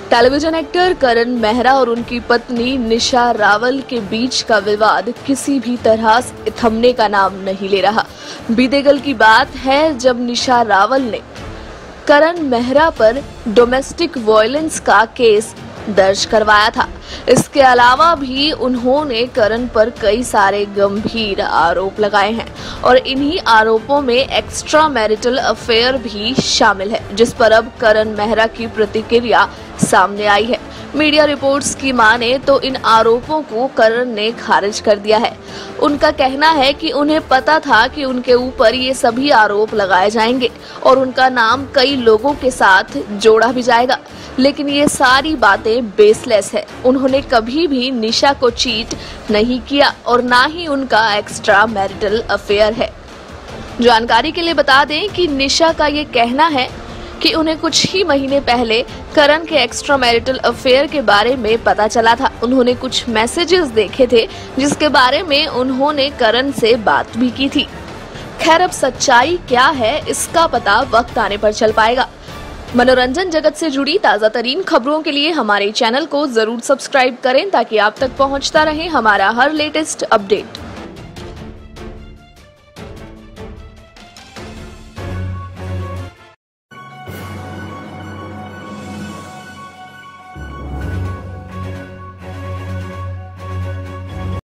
Television actor करण मेहरा और उनकी पत्नी निशा रावल के बीच का विवाद किसी भी तरह से थमने का नाम नहीं ले रहा। बीते कल की बात है जब निशा रावल ने करण मेहरा पर डोमेस्टिक वायलेंस का केस दर्ज करवाया था। इसके अलावा भी उन्होंने करण पर कई सारे गंभीर आरोप लगाए हैं और इन्हीं आरोपों में एक्स्ट्रा मैरिटल अफेयर भी शामिल है, जिस पर अब करण मेहरा की प्रतिक्रिया सामने आई है। मीडिया रिपोर्ट्स की माने तो इन आरोपों को करण ने खारिज कर दिया है। उनका कहना है कि उन्हें पता था कि उनके ऊपर ये सभी आरोप लगाए जाएंगे और उनका नाम कई लोगों के साथ जोड़ा भी जाएगा, लेकिन ये सारी बातें बेसलेस है। उन्होंने कभी भी निशा को चीट नहीं किया और ना ही उनका एक्स्ट्रा मैरिटल अफेयर है। जानकारी के लिए बता दें कि निशा का ये कहना है कि उन्हें कुछ ही महीने पहले करण के एक्स्ट्रा मैरिटल अफेयर के बारे में पता चला था। उन्होंने कुछ मैसेजेस देखे थे जिसके बारे में उन्होंने करण से बात भी की थी। खैर, अब सच्चाई क्या है इसका पता वक्त आने पर चल पाएगा। मनोरंजन जगत से जुड़ी ताजा तरीन खबरों के लिए हमारे चैनल को जरूर सब्सक्राइब करें ताकि आप तक पहुंचता रहे हमारा हर लेटेस्ट अपडेट।